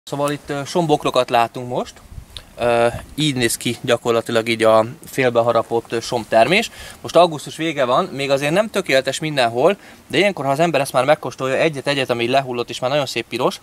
Szóval itt sombokrokat látunk most. Így néz ki gyakorlatilag így a félbeharapott sombtermés. Most augusztus vége van, még azért nem tökéletes mindenhol, de ilyenkor, ha az ember ezt már megkóstolja egyet-egyet, ami lehullott és már nagyon szép piros.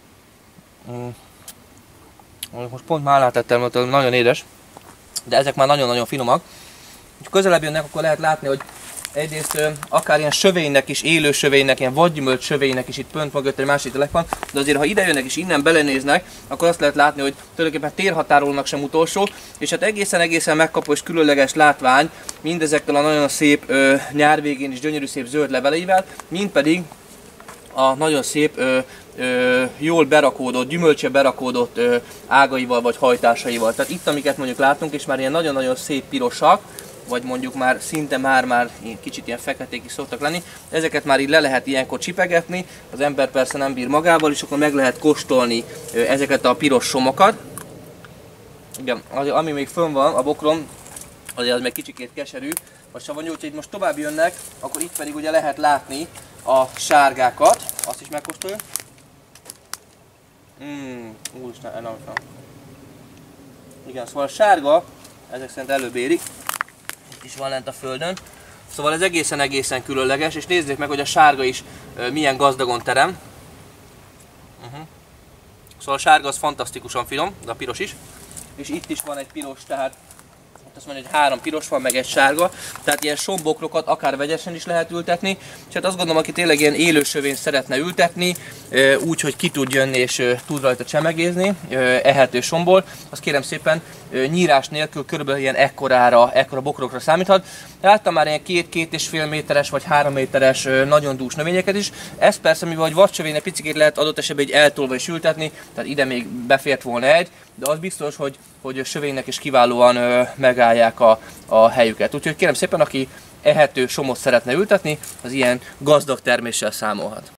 Most pont már látettem, nagyon édes, de ezek már nagyon-nagyon finomak. Ha közelebb jönnek, akkor lehet látni, hogy egyrészt akár ilyen sövénynek is, élő sövénynek, ilyen vadgyümölcs sövénynek is itt pont mögött egy másik telek van, de azért ha ide jönnek és innen belenéznek, akkor azt lehet látni, hogy tulajdonképpen térhatárolónak sem utolsó, és hát egészen megkapó és különleges látvány mindezekkel a nagyon szép nyár végén is gyönyörű szép zöld leveleivel, mind pedig a nagyon szép jól berakódott, gyümölcse berakódott ágaival vagy hajtásaival. Tehát itt, amiket mondjuk látunk, és már ilyen nagyon-nagyon szép pirosak, vagy mondjuk már szinte már kicsit ilyen feketék is szoktak lenni, ezeket már így le lehet ilyenkor csipegetni, az ember persze nem bír magával, és akkor meg lehet kóstolni ezeket a piros somokat. Igen, ami még fönn van a bokron, azért az még kicsikét keserű, vagy savanyú, úgyhogy itt most tovább jönnek, akkor itt pedig ugye lehet látni a sárgákat, azt is megkóstoljuk. Úristen, enorm. Igen, szóval a sárga, ezek szerint előbb érik, itt is van lent a földön, szóval ez egészen különleges, és nézzék meg, hogy a sárga is milyen gazdagon terem. Szóval a sárga az fantasztikusan finom, de a piros is, és itt is van egy piros, tehát azt mondja, hogy 3 piros van, meg egy sárga, tehát ilyen sombokrokat akár vegyesen is lehet ültetni, és hát azt gondolom, aki tényleg ilyen élősövényt szeretne ültetni, úgy, hogy ki tud jönni és tud rajta csemegézni, ehető sombból, azt kérem szépen nyírás nélkül körülbelül ilyen ekkora bokrokra számíthat. Láttam már ilyen 2-2,5 méteres vagy 3 méteres nagyon dús növényeket is, ez persze, mivel hogy vadsövénynek picikét lehet adott esetben egy eltolva is ültetni, tehát ide még befért volna egy, de az biztos, hogy sövénynek is kiválóan megállják a helyüket. Úgyhogy kérem szépen, aki ehető somot szeretne ültetni, az ilyen gazdag terméssel számolhat.